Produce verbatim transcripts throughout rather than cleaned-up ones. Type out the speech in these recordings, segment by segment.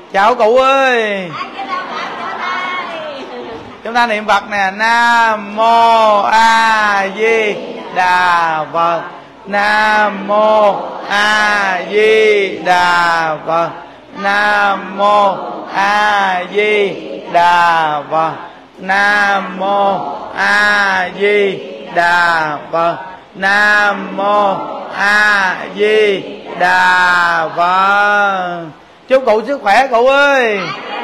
Chào cụ ơi. Chúng ta niệm Phật nè. Nam mô A Di Đà Phật. Nam mô A Di Đà Phật. Nam mô A Di Đà Phật. Nam mô A Di Đà Phật. Nam mô A Di Đà Phật. Chúc cụ sức khỏe cụ ơi.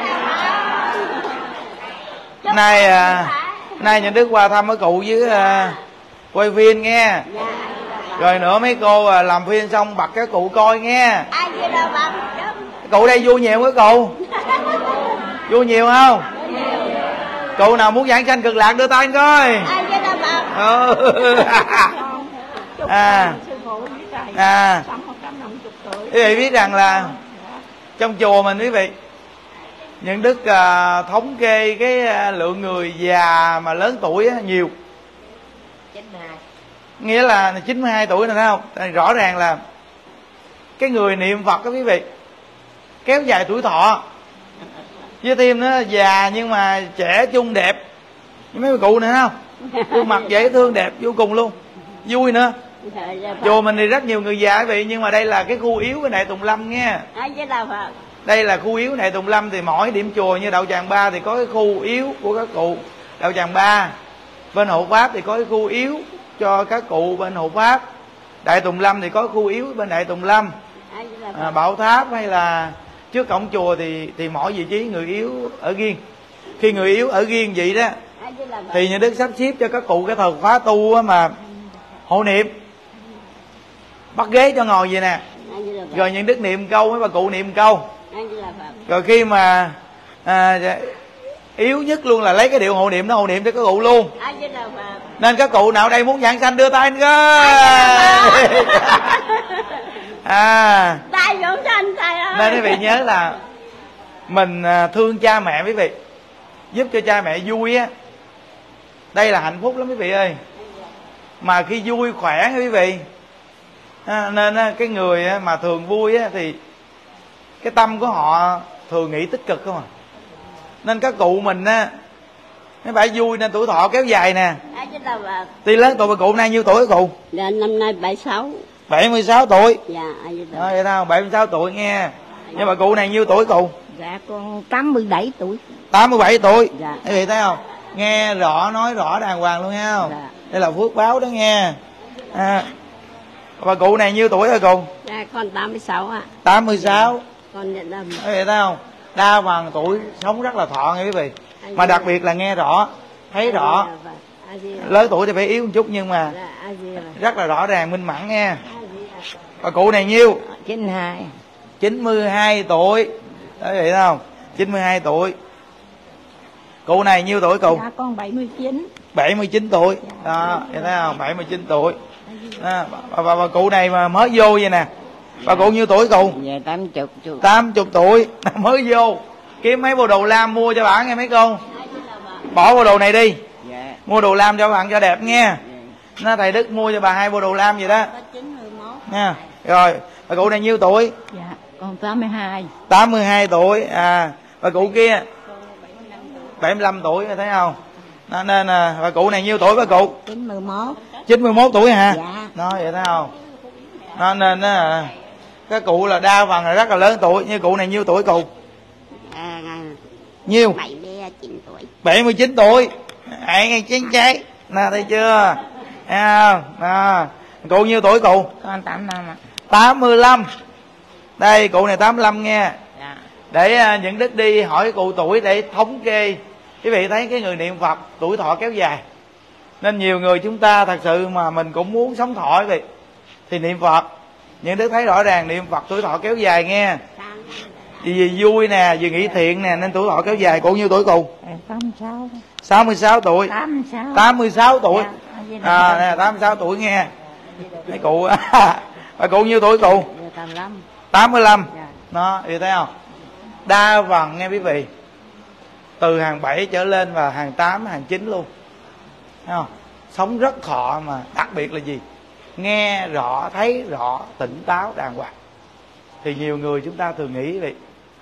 Nay à, nay nhà Đức qua thăm với cụ với à, quay phim nghe. Rồi nữa mấy cô à, làm phim xong bật cái cụ coi nghe. Cụ đây vui nhiều với cụ. Vui nhiều không? Cụ nào muốn giảng sanh cực lạc đưa tay anh coi. Ừ. À, à, quý vị biết rằng là trong chùa mình quý vị, những Đức à, thống kê cái à, lượng người già mà lớn tuổi á, nhiều. Nghĩa là chín mươi hai tuổi này thấy không? Rõ ràng là cái người niệm Phật đó quý vị kéo dài tuổi thọ. Với thêm nó già nhưng mà trẻ trung đẹp. Mấy cụ này thấy không? Gương mặt dễ thương đẹp vô cùng luôn. Vui nữa. Chùa mình thì rất nhiều người già quý vị, nhưng mà đây là cái khu yếu của Đại Tùng Lâm nghe. Đây là khu yếu Đại Tùng Lâm, thì mỗi điểm chùa như Đạo Tràng Ba thì có cái khu yếu của các cụ Đạo Tràng Ba. Bên Hộ Pháp thì có cái khu yếu cho các cụ bên Hộ Pháp. Đại Tùng Lâm thì có khu yếu bên Đại Tùng Lâm. À, Bảo Tháp hay là trước cổng chùa thì thì mỗi vị trí người yếu ở riêng. Khi người yếu ở riêng vậy đó thì nhà Đức sắp xếp cho các cụ cái thời khóa tu mà hộ niệm, bắt ghế cho ngồi vậy nè, rồi những Đức niệm câu, mấy bà cụ niệm câu. Rồi khi mà à, yếu nhất luôn là lấy cái điệu hộ niệm đó hộ niệm cho các cụ luôn. Nên các cụ nào đây muốn giảng sanh đưa tay anh coi. À, nên quý vị nhớ là mình thương cha mẹ quý vị, giúp cho cha mẹ vui á, đây là hạnh phúc lắm quý vị ơi. Mà khi vui khỏe quý vị à, nên cái người mà thường vui á, thì cái tâm của họ thường nghĩ tích cực không à. Nên các cụ mình á, mấy bà vui nên tuổi thọ kéo dài nè. Tuy lớn tuổi, bà cụ nay nhiêu tuổi cụ? Dạ, năm nay bảy mươi sáu. bảy mươi sáu tuổi. Dạ, đó, vậy sao? bảy mươi sáu tuổi nghe. Nhưng bà cụ này nhiêu tuổi cụ? Dạ, con tám mươi bảy tuổi. tám mươi bảy tuổi. Dạ. Quý vị thấy không? Nghe rõ, nói rõ đàng hoàng luôn nghe không? Dạ. Đây là phước báo đó nghe. À, bà cụ này nhiêu tuổi hả cụ? Dạ, con tám mươi sáu ạ. tám mươi sáu. Dạ, con nhận ra. Quý vị thấy không? Đa phần tuổi sống rất là thọ nghe quý vị. Mà đặc biệt là nghe rõ, thấy rõ. Lớn tuổi thì phải yếu một chút nhưng mà rất là rõ ràng minh mẫn nghe. Bà cụ này nhiêu? chín mươi hai. chín mươi hai tuổi. Đấy vậy không? chín mươi hai tuổi. Cụ này nhiêu tuổi cụ? Dạ, con bảy mươi chín. bảy mươi chín tuổi. Đó, vậy thấy không? bảy mươi chín tuổi. À, bà, bà, bà cụ này mà mới vô vậy nè. Bà cụ nhiêu tuổi cụ? Dạ, tám mươi. tám mươi tuổi. Mới vô. Kiếm mấy bộ đồ lam mua cho bà nghe mấy cô. Bỏ bộ đồ này đi. Dạ. Mua đồ lam cho bạn cho đẹp nghe. Nó thầy Đức mua cho bà hai bộ đồ lam vậy đó. Nha. Rồi, bà cụ này nhiêu tuổi? Dạ, con tám mươi hai. tám mươi hai tuổi. À, bà cụ kia bảy mươi lăm tuổi thấy không? Nên à, bà cụ này nhiêu tuổi bà cụ? chín mươi mốt. chín mươi mốt tuổi hả? Dạ. Nói vậy thấy không? Nó nên à, các cụ là đa phần là rất là lớn tuổi. Như cụ này nhiêu tuổi cụ? À, nhiêu? bảy mươi chín tuổi. bảy mươi chín tuổi. Ai ngay chén cháy. Nè thấy chưa? Thấy không? Nè. Cụ nhiêu tuổi cụ? Con tám mươi lăm ạ. tám mươi lăm. Đây cụ này tám mươi lăm nghe. Dạ. Để uh, những Đức đi hỏi cụ tuổi để thống kê. Quý vị thấy cái người niệm Phật tuổi thọ kéo dài. Nên nhiều người chúng ta thật sự mà mình cũng muốn sống thọ quý vị, thì niệm Phật. Những Đức thấy rõ ràng niệm Phật tuổi thọ kéo dài nghe. Vì, vì vui nè, vì nghĩ thiện nè nên tuổi thọ kéo dài. Cụ nhiêu tuổi cụ? tám mươi sáu. sáu mươi sáu tuổi. tám mươi sáu. tám mươi sáu tuổi. Dạ. À nè, tám mươi sáu tuổi nghe. Mấy cụ bà cụ nhiêu tuổi cụ? tám mươi lăm. tám mươi lăm. Dạ. Đó, thì thấy không? Đa phần nghe quý vị từ hàng bảy trở lên và hàng tám, hàng chín luôn. Thấy không? Sống rất thọ mà đặc biệt là gì? Nghe rõ, thấy rõ, tỉnh táo, đàng hoàng. Thì nhiều người chúng ta thường nghĩ vậy.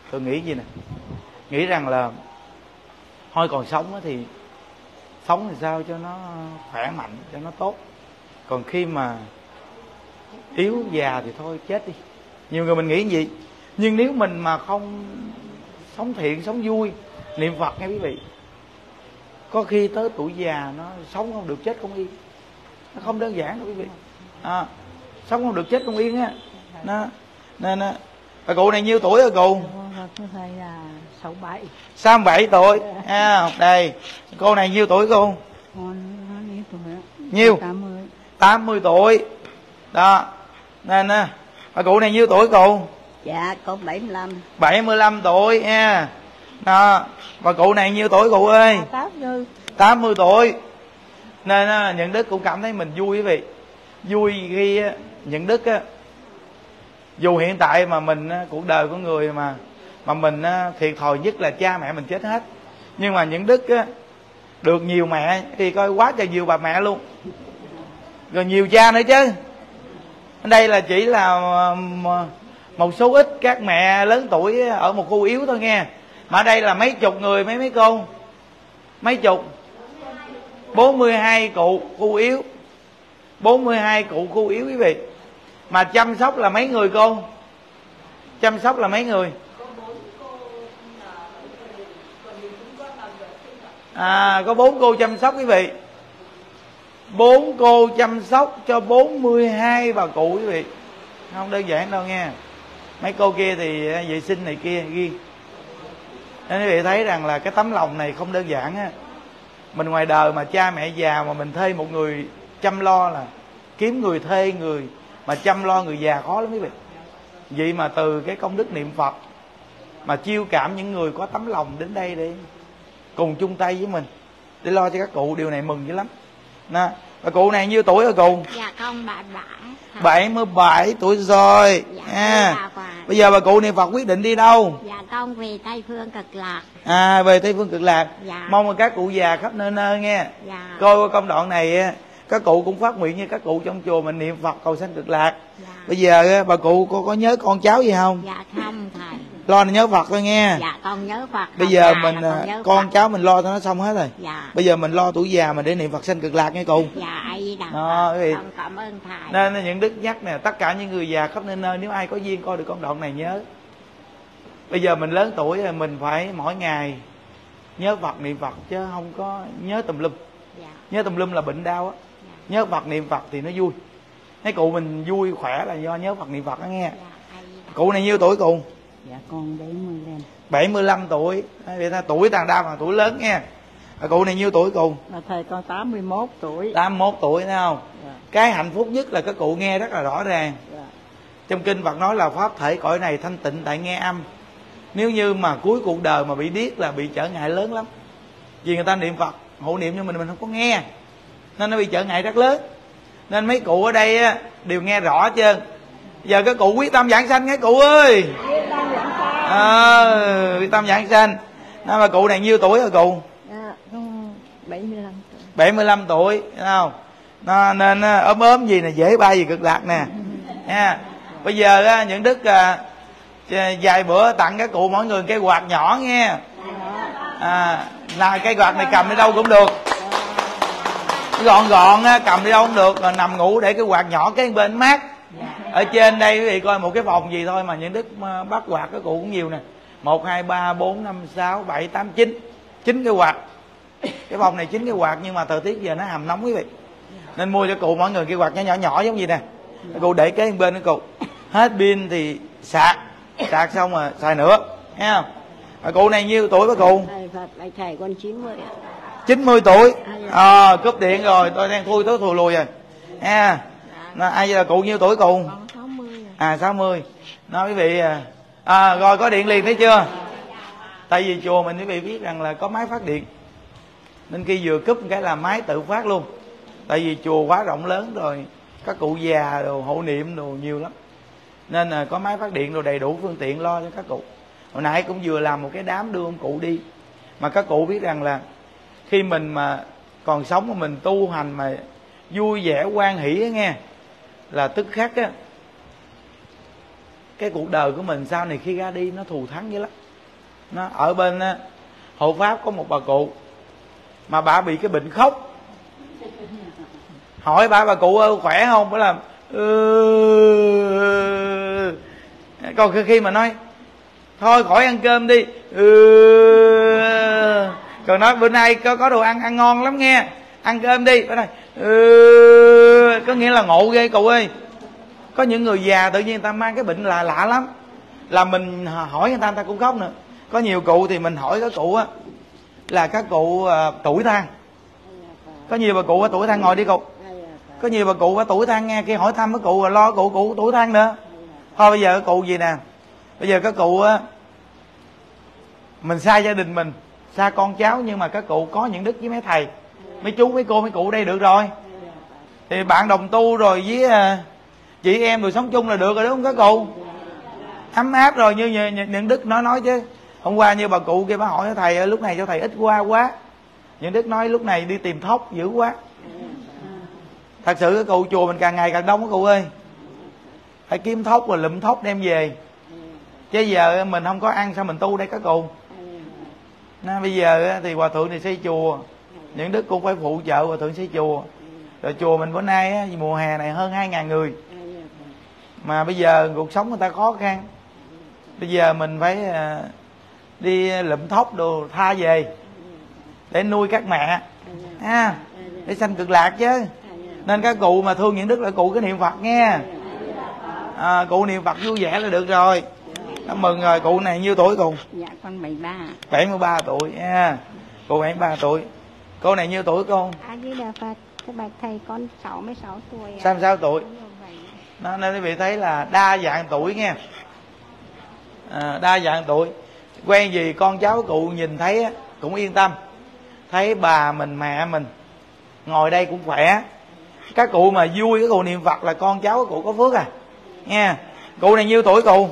tôi nghĩ gì nè, nghĩ rằng là thôi còn sống thì sống thì sao cho nó khỏe mạnh, cho nó tốt. Còn khi mà yếu già thì thôi chết đi. Nhiều người mình nghĩ gì, nhưng nếu mình mà không sống thiện, sống vui, niệm Phật nghe quý vị, có khi tới tuổi già nó sống không được chết không yên. Nó không đơn giản đâu quý vị. À, sống không được chết không yên á. Nó nên á. Bà cụ này nhiêu tuổi rồi cụ? Thầy là sáu bảy. sáu mươi bảy tuổi. À, đây. Cô này nhiêu tuổi cô? Con nó nhiêu tuổi? Nhiêu? tám mươi. tám mươi tuổi. Đó. Nên á, bà cụ này nhiêu tuổi cụ? Dạ con bảy mươi lăm. bảy mươi lăm tuổi nha. Đó. Bà cụ này nhiêu tuổi cụ ơi? tám mươi tuổi. Nên á, Nhuận Đức cũng cảm thấy mình vui quý vị. Vui khi á, Nhuận Đức á, dù hiện tại mà mình á, cuộc đời của người mà mà mình á, thiệt thòi nhất là cha mẹ mình chết hết, nhưng mà Nhuận Đức á, được nhiều mẹ thì coi quá trời nhiều bà mẹ luôn, rồi nhiều cha nữa chứ. Đây là chỉ là một số ít các mẹ lớn tuổi ở một khu yếu thôi nghe, mà ở đây là mấy chục người, mấy mấy cô, mấy chục, bốn mươi hai cụ khu yếu, bốn mươi hai cụ khu yếu quý vị. Mà chăm sóc là mấy người cô? Chăm sóc là mấy người? À, có bốn cô chăm sóc quý vị. Bốn cô chăm sóc cho bốn mươi hai bà cụ quý vị. Không đơn giản đâu nghe. Mấy cô kia thì vệ sinh này kia ghi. Nên quý vị thấy rằng là cái tấm lòng này không đơn giản á. Mình ngoài đời mà cha mẹ già mà mình thuê một người chăm lo, là kiếm người thuê người mà chăm lo người già khó lắm quý vị. Vậy mà từ cái công đức niệm Phật mà chiêu cảm những người có tấm lòng đến đây để cùng chung tay với mình để lo cho các cụ, điều này mừng dữ lắm. Nè, bà cụ này nhiêu tuổi rồi cụ? Dạ con bảy mươi bảy. bảy mươi bảy tuổi rồi. Dạ, À, bây giờ bà cụ niệm Phật quyết định đi đâu? Dạ con về Tây Phương Cực Lạc. À, về Tây Phương Cực Lạc. Dạ. Mong là các cụ già khắp nơi nơi nghe. Dạ. Coi qua công đoạn này các cụ cũng phát nguyện như các cụ trong chùa mình niệm Phật cầu sanh Cực Lạc. Dạ. Bây giờ bà cụ có, có nhớ con cháu gì không? Dạ không thầy. Lo nhớ Phật thôi nghe. Dạ con nhớ Phật. Bây giờ mình con, con Phật. cháu mình lo cho nó xong hết rồi. Dạ. Bây giờ mình lo tuổi già mình để niệm Phật sanh Cực Lạc nghe cụ. Dạ ai đà. Đó, quý vị. Con cảm ơn thầy. Nên những đức nhắc nè, tất cả những người già khắp nơi nơi, nếu ai có duyên coi được công đoạn này nhớ. Bây giờ mình lớn tuổi rồi, mình phải mỗi ngày nhớ Phật niệm Phật chứ không có nhớ tùm lum. Dạ. Nhớ tùm lum là bệnh đau á. Dạ. Nhớ Phật niệm Phật thì nó vui. Thấy cụ mình vui khỏe là do nhớ Phật niệm Phật đó nghe. Dạ, cụ này nhiêu tuổi cụ? Dạ con bảy mươi lăm. bảy mươi lăm tuổi. Vậy ta tuổi tàn đa mà tuổi lớn nghe. Cụ này nhiêu tuổi cụ? Là thầy con tám mươi mốt tuổi. tám mươi mốt tuổi thấy không? Dạ. Cái hạnh phúc nhất là các cụ nghe rất là rõ ràng. Dạ. Trong kinh Phật nói là pháp thể cõi này thanh tịnh tại nghe âm. Nếu như mà cuối cuộc đời mà bị điếc là bị trở ngại lớn lắm. Vì người ta niệm Phật hộ niệm cho mình mình không có nghe, nên nó bị trở ngại rất lớn. Nên mấy cụ ở đây á, đều nghe rõ hết trơn. Giờ các cụ quyết tâm giảng sanh nghe cụ ơi. À, quyết tâm giảng sanh. Nên mà cụ này nhiêu tuổi rồi cụ? Dạ, con bảy mươi lăm tuổi. bảy mươi lăm tuổi, thấy không? Nó, nên ốm ốm gì nè, dễ bay gì Cực Lạc nè. Nha. Bây giờ á, những đức à, vài bữa tặng các cụ mỗi người cây quạt nhỏ nghe. À, là cây quạt này cầm đi đâu cũng được, gọn gọn á, cầm đi đâu cũng được, rồi nằm ngủ để cái quạt nhỏ cái bên mát. Ở trên đây quý vị coi một cái phòng gì thôi mà những đức bắt quạt các cụ cũng nhiều nè, một hai ba bốn năm sáu bảy tám chín, chín cái quạt. Cái phòng này chín cái quạt, nhưng mà thời tiết giờ nó hầm nóng quý vị, nên mua cho cụ mỗi người cái quạt nhỏ nhỏ nhỏ giống gì nè. Các cụ để kế bên cái cụ, hết pin thì sạc, sạc xong rồi xài nữa, thấy không? À, cụ này nhiêu tuổi bác cụ? Thầy Phật lại thầy con chín mươi ạ. chín mươi tuổi. À, cúp điện rồi, tôi đang thui tới thùi lùi rồi. Ha. Nó ai là cụ nhiêu tuổi cụ? Con sáu mươi. À sáu mươi. Nói quý vị à, à rồi có điện liền thấy chưa? Tại vì chùa mình quý vị biết rằng là có máy phát điện, nên khi vừa cúp cái là máy tự phát luôn. Tại vì chùa quá rộng lớn rồi, các cụ già đồ hộ niệm đồ nhiều lắm, nên là có máy phát điện đồ đầy đủ phương tiện lo cho các cụ. Hồi nãy cũng vừa làm một cái đám đưa ông cụ đi, mà các cụ biết rằng là khi mình mà còn sống mà mình tu hành mà vui vẻ hoan hỷ á nghe, là tức khắc á cái cuộc đời của mình sau này khi ra đi nó thù thắng dữ lắm. Nó ở bên hộ pháp có một bà cụ mà bà bị cái bệnh khóc. Hỏi bà bà cụ ơi khỏe không? Bà làm ừ... còn khi mà nói thôi khỏi ăn cơm đi ừ... còn nói bữa nay có có đồ ăn ăn ngon lắm nghe, ăn cơm đi. Bà nói ừ... có nghĩa là ngộ ghê cụ ơi. Có những người già tự nhiên người ta mang cái bệnh là lạ lắm, là mình hỏi người ta người ta cũng khóc nữa. Có nhiều cụ thì mình hỏi các cụ á là các cụ uh, tuổi than. Có nhiều bà cụ ở tuổi than, ngồi đi cụ. Có nhiều bà cụ ở tuổi than nghe, khi hỏi thăm các cụ là lo cụ cụ tuổi than nữa. Thôi bây giờ các cụ gì nè, bây giờ các cụ á, mình xa gia đình mình, xa con cháu, nhưng mà các cụ có những đức với mấy thầy, mấy chú mấy cô mấy cụ đây được rồi. Thì bạn đồng tu rồi với uh, chị em rồi sống chung là được rồi, đúng không các cụ? Ấm áp rồi, như những đức nói nói chứ. Hôm qua như bà cụ kia bà hỏi thầy lúc này cho thầy ít qua quá. Những đức nói lúc này đi tìm thóc dữ quá. Thật sự cái cụ chùa mình càng ngày càng đông các cụ ơi. Phải kiếm thóc rồi lụm thóc đem về. Chứ giờ mình không có ăn sao mình tu đây các cụ. Nên bây giờ thì hòa thượng thì xây chùa, những đức cũng phải phụ trợ hòa thượng xây chùa. Rồi chùa mình bữa nay mùa hè này hơn hai ngàn người. Mà bây giờ cuộc sống người ta khó khăn. Bây giờ mình phải đi lụm thóc đồ tha về để nuôi các mẹ à, để sanh cực lạc chứ. Nên các cụ mà thương những đức là cụ cái niệm Phật nghe à, cụ niệm Phật vui vẻ là được rồi. Cảm mừng rồi. Cụ này nhiêu tuổi cụ? Dạ con bảy mươi ba. bảy mươi ba tuổi nha. Cụ bảy mươi ba tuổi. Cô này nhiêu tuổi con? A Di Đà Phật. Thưa bạch thầy con sáu mươi sáu tuổi. sáu mươi sáu tuổi. Nó nên quý vị thấy là đa dạng tuổi nghe à, đa dạng tuổi. Quen gì con cháu cụ nhìn thấy cũng yên tâm. Thấy bà mình mẹ mình ngồi đây cũng khỏe. Các cụ mà vui cái cụ niệm Phật là con cháu cụ có phước à nghe. Cụ này nhiêu tuổi cụ?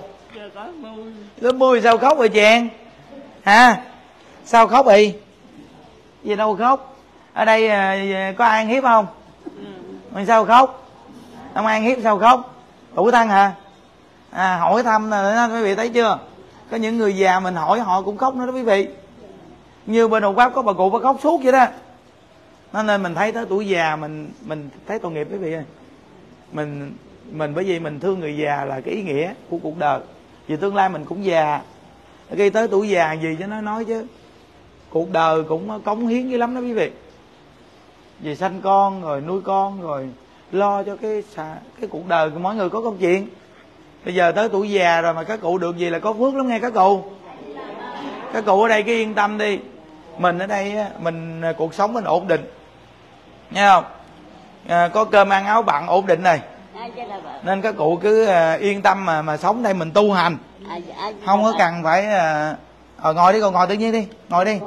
Lớp mươi. Sao khóc rồi chàng hả? Sao khóc vậy? Gì đâu khóc. Ở đây có ai ăn hiếp không? Mà sao khóc? Không ai ăn hiếp sao khóc? Tuổi thân hả? À, hỏi thăm nè quý vị thấy chưa? Có những người già mình hỏi họ cũng khóc nữa đó quý vị. Như bên Hộ Pháp có bà cụ bà khóc suốt vậy đó. Nó nên mình thấy tới tuổi già mình mình thấy tội nghiệp quý vị ơi. Mình mình bởi vì mình thương người già là cái ý nghĩa của cuộc đời. Vì tương lai mình cũng già. Khi tới tuổi già gì cho nó nói chứ. Cuộc đời cũng cống hiến dữ lắm đó quý vị. Vì sanh con rồi nuôi con rồi lo cho cái cái cuộc đời của mỗi người có công chuyện. Bây giờ tới tuổi già rồi mà các cụ được gì là có phước lắm nghe các cụ. Các cụ ở đây cứ yên tâm đi. Mình ở đây mình cuộc sống mình ổn định nghe không à, có cơm ăn áo bặn ổn định này. Nên các cụ cứ yên tâm mà mà sống đây mình tu hành. Không có cần phải à, à, ngồi đi còn ngồi tự nhiên đi. Ngồi đi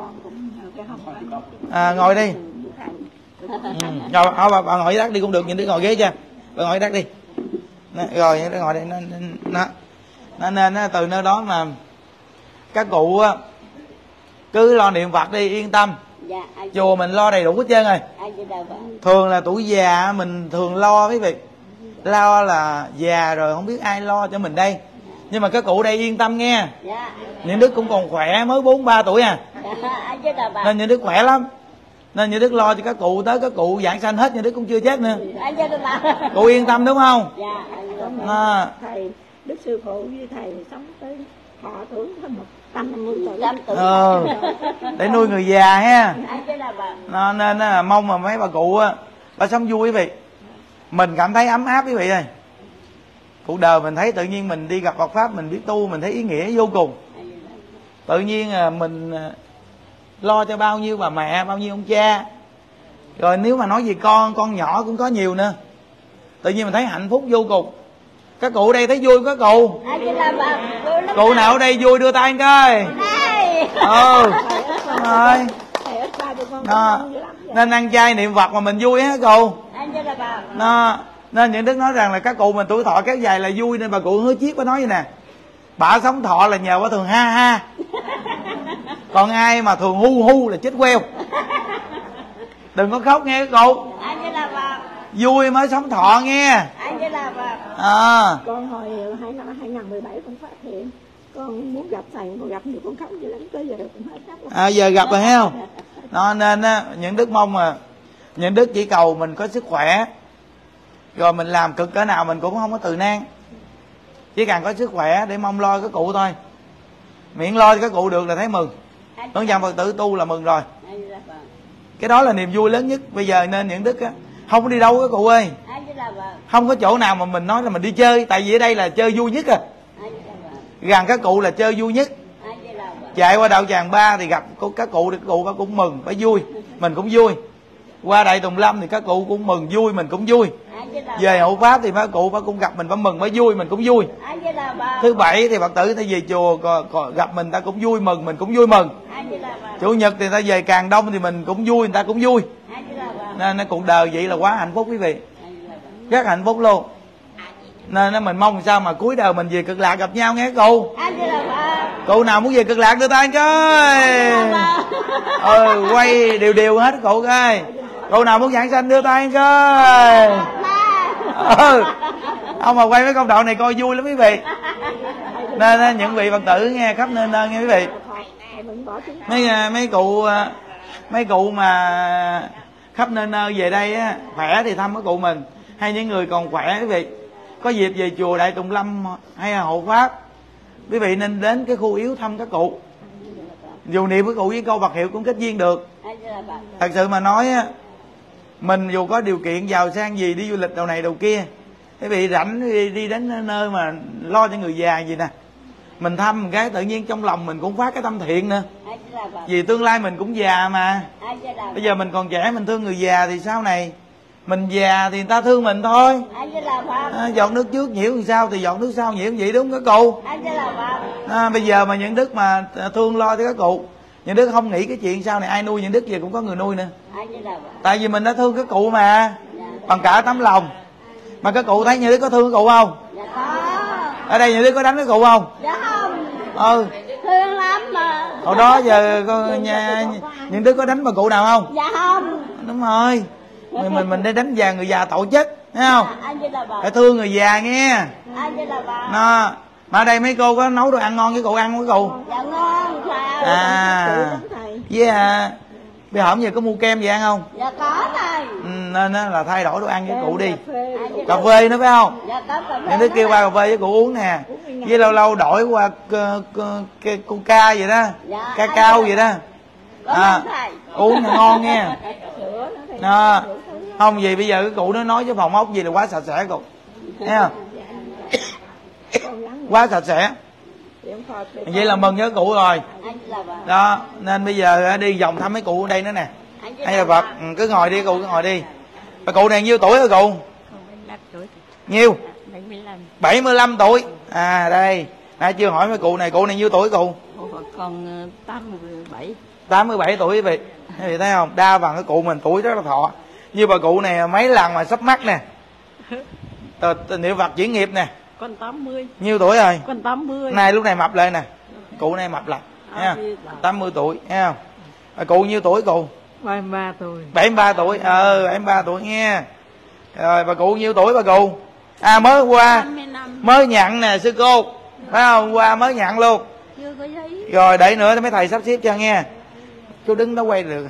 à, ngồi đi ừ. Rồi bà, bà, bà ngồi dưới đất đi cũng được. Nhìn đi ngồi ghế chưa. Bà ngồi dưới đất đi. Rồi nó ngồi đây nó, nó, nó nên nó, từ nơi đó mà các cụ cứ lo niệm Phật đi yên tâm. Dạ, chùa mình lo đầy đủ hết trơn rồi. Thường là tuổi già mình thường lo quý vị, lo là già rồi không biết ai lo cho mình đây. Nhưng mà các cụ đây yên tâm nghe. Dạ. Những đức cũng còn khỏe, mới bốn mươi ba tuổi à. Dạ, nên những đức khỏe lắm. Nên những đức lo cho các cụ, tới các cụ giảng sanh hết những đức cũng chưa chết nữa. Cụ yên tâm đúng không? Dạ. À. Thầy đức sư phụ với thầy sống tới thọ tuổi hơn một trăm năm mươi tuổi. Ừ. Để nuôi người già ha. Nên, nên, nên mong mà mấy bà cụ bà sống vui quý vị. Mình cảm thấy ấm áp quý vị ơi. Cuộc đời mình thấy tự nhiên mình đi gặp Phật pháp mình biết tu mình thấy ý nghĩa vô cùng. Tự nhiên mình lo cho bao nhiêu bà mẹ, bao nhiêu ông cha. Rồi nếu mà nói về con, con nhỏ cũng có nhiều nữa. Tự nhiên mình thấy hạnh phúc vô cùng. Các cụ ở đây thấy vui có cụ. Cụ nào ở đây vui đưa tay coi. Ừ. Rồi. Đó. Nên ăn chay niệm Phật mà mình vui á cụ. Đó. Nên những đức nói rằng là các cụ mình tuổi thọ kéo dài là vui. Nên bà cụ Hứa Chiết có nói vậy nè, bà sống thọ là nhờ bà thường ha ha. Còn ai mà thường hu hu là chết queo. Đừng có khóc nghe các cụ. Vui mới sống thọ nghe. À. Con hồi hai năm hai nghìn mười bảy con phát hiện con muốn gặp thầy, con gặp nhiều con khóc dữ lắm, tới giờ cũng hết chắc. À, giờ gặp rồi thấy không? Nó nên á, những đức mong mà những đức chỉ cầu mình có sức khỏe, rồi mình làm cực cỡ nào mình cũng không có từ nan, chỉ cần có sức khỏe để mong lo cái cụ thôi, miễn lo cho cái cụ được là thấy mừng. Hướng dẫn Phật tử tu là mừng rồi. Cái đó là niềm vui lớn nhất. Bây giờ nên những đức á, không có đi đâu cái cụ ơi, không có chỗ nào mà mình nói là mình đi chơi, tại vì ở đây là chơi vui nhất à. Gần các cụ là chơi vui nhất. Chạy qua đạo Tràng Ba thì gặp các cụ thì các cụ cũng mừng, phải vui, mình cũng vui. Qua Đại Tùng Lâm thì các cụ cũng mừng vui, mình cũng vui. Về hộ pháp thì các cụ cũng gặp mình phải mừng, phải vui, mình cũng vui. Thứ bảy thì Phật tử ta về chùa gặp mình ta cũng vui mừng, mình cũng vui mừng. Chủ nhật thì ta về Càng Đông thì mình cũng vui, người ta cũng vui. Nên nó cuộc đời vậy là quá hạnh phúc quý vị, rất hạnh phúc luôn. Nên mình mong sao mà cuối đời mình về Cực Lạc gặp nhau nghe cụ. Cụ nào muốn về Cực Lạc đưa tay coi. Ừ, quay đều đều hết cụ coi. Cụ nào muốn giảng sanh đưa tay coi. Ừ. Ông mà quay mấy công đoạn này coi vui lắm quý vị. Nên những vị Phật tử nghe khắp nơi nơi nghe quý vị. Mấy mấy cụ mấy cụ mà khắp nơi nơi về đây á, khỏe thì thăm cái cụ mình, hay những người còn khỏe quý vị có dịp về chùa Đại Tùng Lâm hay là hộ pháp, quý vị nên đến cái khu yếu thăm các cụ, dù niệm với cụ với câu Phật hiệu cũng kết duyên được. Thật sự mà nói á, mình dù có điều kiện giàu sang gì, đi du lịch đầu này đầu kia, quý vị rảnh đi, đi đến nơi mà lo cho người già gì nè, mình thăm một cái tự nhiên trong lòng mình cũng phát cái tâm thiện nữa, vì tương lai mình cũng già mà. Bây giờ mình còn trẻ mình thương người già thì sau này mình già thì người ta thương mình thôi. À, giọt nước trước nhiễu làm sao thì giọt nước sau nhiễu vậy, đúng không các cụ? À, bây giờ mà những đức mà thương lo cho các cụ, những đức không nghĩ cái chuyện sau này ai nuôi những đức, về cũng có người nuôi nữa. Tại vì mình đã thương các cụ mà, bằng cả tấm lòng. Mà các cụ thấy những đức có thương các cụ không? Ở đây những đức có đánh các cụ không? Dạ không. Ừ, thương lắm mà. Hồi đó giờ con nhà những đứa có đánh bà cụ nào không? Dạ không. Đúng rồi, mình mình mình đi đánh già người già tội chết, thấy không? Phải thương người già nghe. Nó mà ở đây mấy cô có nấu đồ ăn ngon với cụ ăn với cụ? Dạ ngon. À, với à, bây giờ giờ có mua kem gì ăn không? Dạ có thầy. Ừ, nên là thay đổi đồ ăn với cụ đi. Cà phê nữa phải không? Dạ có cà phê. Những đứa kêu qua cà phê với cụ uống nè, với lâu lâu đổi qua coca vậy đó, ca cao vậy đó. À, uống ngon nghe. À, không gì bây giờ cái cụ nó nói với phòng ốc gì là quá sạch sẽ cụ, thấy không? Quá sạch sẽ. Vậy là mừng với cụ rồi đó. Nên bây giờ đi vòng thăm mấy cụ ở đây nữa nè. Hay là Phật, cứ ngồi đi cụ, cứ ngồi đi. Bà cụ này nhiêu tuổi hả cụ? Nhiêu? bảy mươi lăm tuổi. À đây, nãy chưa hỏi mấy cụ này, cụ này nhiêu tuổi cụ? Còn tám mươi bảy. tám mươi bảy tuổi quý vị. Quý vị thấy không? Đa phần cái cụ mình tuổi rất là thọ. Như bà cụ này mấy lần mà sắp mắc nè. Tình niệm Phật chuyển nghiệp nè. Con tám mươi. Nhiêu tuổi rồi? Con tám mươi. Này lúc này mập lại nè. Cụ này mập lại. À, tám mươi tuổi, thấy không? Bà cụ nhiêu tuổi cụ? bảy mươi ba tuổi. bảy mươi ba tuổi. Ờ, bảy mươi ba tuổi nghe. Rồi bà cụ nhiêu tuổi bà cụ? À mới qua. Mới nhận nè sư cô. Phải không? Qua mới nhận luôn. Chưa có giấy. Rồi đợi nữa mấy thầy sắp xếp cho nghe. Chú đứng đó quay được.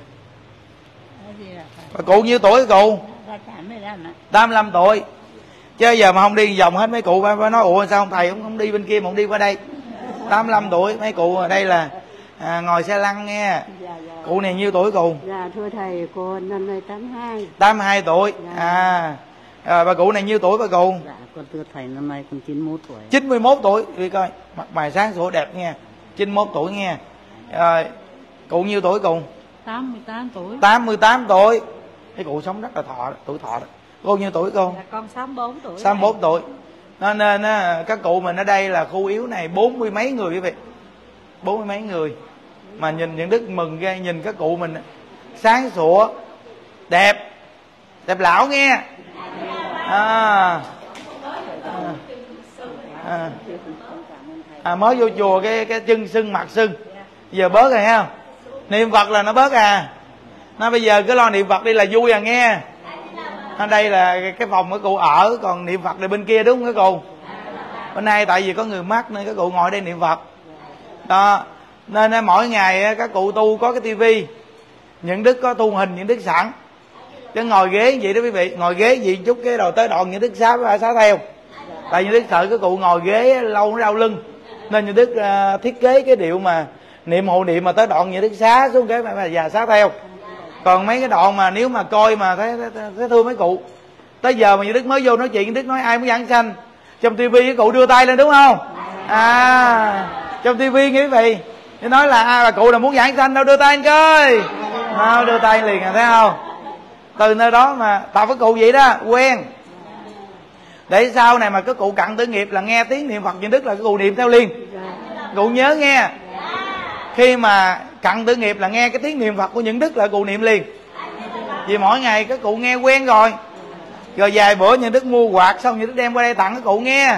Bà cụ nhiêu tuổi cụ? tám mươi lăm tuổi. Chứ giờ mà không đi vòng hết mấy cụ phải nói ủa sao không thầy không, không đi bên kia mà không đi qua đây. tám mươi lăm tuổi mấy cụ ở đây là à, ngồi xe lăn nghe. Dạ, dạ. Cụ này nhiêu tuổi cụ? Dạ thưa thầy, cô năm nay tám mươi hai. tám mươi hai tuổi. Dạ. À rồi, bà cụ này nhiêu tuổi bà cụ? Dạ con thưa thầy năm nay con chín mươi mốt tuổi. chín mươi mốt tuổi đi coi mặt mày sáng sủa đẹp nghe. chín mươi mốt tuổi nghe. Rồi cụ nhiêu tuổi cụ? tám mươi tám tuổi. tám mươi tám tuổi. Cái cụ sống rất là thọ, tuổi thọ đó. Cô nhiêu tuổi cô? Dạ con sáu mươi bốn tuổi. sáu mươi bốn tuổi. Nên, nên các cụ mình ở đây là khu yếu này bốn mươi mấy người quý vị. Bốn mươi mấy người. Mà nhìn những đức mừng ghê, nhìn các cụ mình sáng sủa, đẹp, đẹp lão nghe. À, à, à mới vô chùa cái cái chân sưng mặt sưng, giờ bớt rồi ha. Niệm Phật là nó bớt à. Nó bây giờ cứ lo niệm Phật đi là vui à nghe. ở đây là cái phòng của cụ ở, còn niệm Phật là bên kia đúng không các cụ? Bên nay tại vì có người mắc nên các cụ ngồi đây niệm Phật đó, nên mỗi ngày các cụ tu có cái tivi, những đức có tu hình những đức sẵn, chứ ngồi ghế vậy đó quý vị, ngồi ghế gì chút cái đầu tới đoạn những đức xá xá theo, tại những đức sợ các cụ ngồi ghế lâu nó đau lưng, nên những đức uh, thiết kế cái điệu mà niệm hộ niệm mà tới đoạn những đức xá xuống cái mà già xá theo. Còn mấy cái đoạn mà nếu mà coi mà thấy, thấy, thấy thương mấy cụ, tới giờ mà những đức mới vô nói chuyện, những đức nói ai muốn giảng sanh, trong tivi cái cụ đưa tay lên đúng không? À, trong tivi nghe quý vị, nó nói là à, bà cụ là muốn giảng sanh đâu, đưa tay anh coi, à, đưa tay liền à, thấy không? Từ nơi đó mà tập với cụ vậy đó, quen, để sau này mà cái cụ cặn tử nghiệp là nghe tiếng niệm Phật những đức là cái cụ niệm theo liền. Cụ nhớ nghe, khi mà cặn tử nghiệp là nghe cái tiếng niệm Phật của những đức là cụ niệm liền, vì mỗi ngày các cụ nghe quen rồi. Rồi vài bữa những đức mua quạt xong những đức đem qua đây tặng các cụ nghe.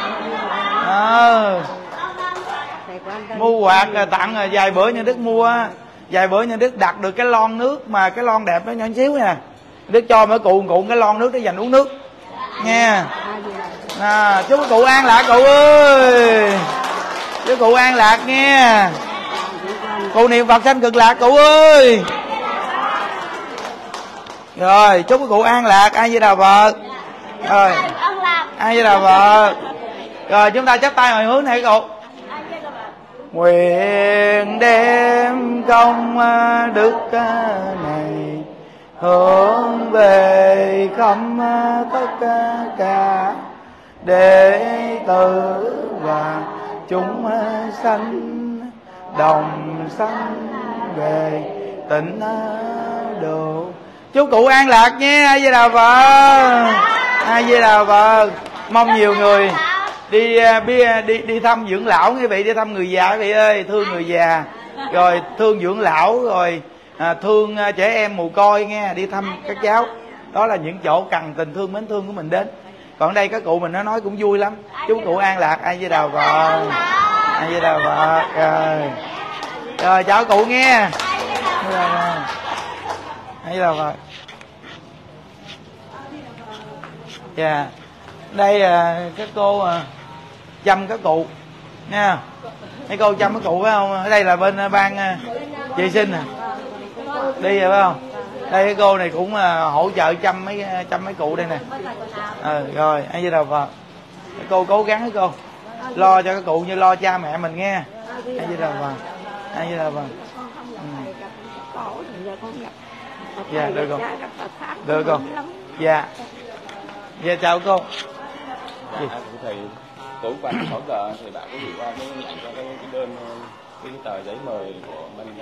Ờ, mua quạt rồi tặng, rồi vài bữa những đức mua, vài bữa những đức đặt được cái lon nước mà cái lon đẹp nó nhỏ xíu nè, đức cho mấy cụ cụ cái lon nước để dành uống nước nghe. À, chúc cụ an lạc cụ ơi, chúc cụ an lạc nghe, cụ niệm Phật sanh cực lạc cụ ơi. Rồi chúc cụ an lạc, ai với Đà Phật. Rồi ai với Đà Phật. Rồi chúng ta chắp tay hồi hướng này cụ. Nguyện đem công đức này hướng về khắp tất cả đệ tử và chúng sanh đồng sanh về tịnh độ. Chúc cụ an lạc nhé. Ai với Đà Phật. Ai với Đà Phật. Mong nhiều người đi đi đi, đi thăm dưỡng lão quý vị, đi thăm người già quý vị ơi, thương người già, rồi thương dưỡng lão, rồi à, thương trẻ em mồ côi nghe, đi thăm các cháu. Đó là những chỗ cần tình thương mến thương của mình đến. Còn đây các cụ mình nó nói cũng vui lắm. Chúc cụ an lạc. Ai với Đà Phật. Ai với Đà Phật. Rồi rồi chào cụ nghe. Hay là vậy. Dạ. Đây à, các cô à, chăm các cụ nha. Mấy cô chăm các cụ phải không? Ở đây là bên ban à, vệ sinh à. Đi rồi phải không? Đây cái cô này cũng à, hỗ trợ chăm mấy chăm mấy cụ đây nè. À, rồi, ai với Đà Phật. Cô cố gắng với cô. Lo cho các cụ như lo cha mẹ mình nghe. Ai với Đà Phật. Ai với Đà Phật. Ừ. Dạ được không? Được không? Dạ. Dạ chào cô. Dạ, thầy tối qua sáu giờ thì bạn có gửi qua cái, cái, cái đơn cái tờ giấy mời của ban